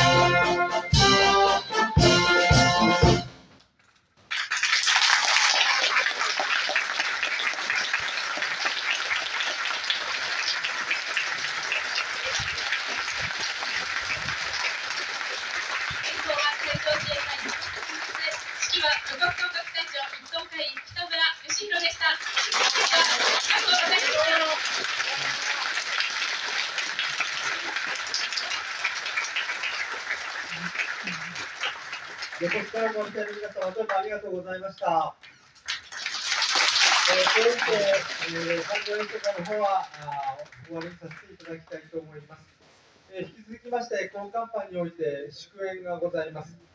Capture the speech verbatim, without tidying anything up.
横須賀のご視聴の皆様、どうもありがとうございました。えー、これにて、えー、産業演奏会の方はあ終わりにさせていただきたいと思います。えー、引き続きまして、今カンパにおいて祝宴がございます。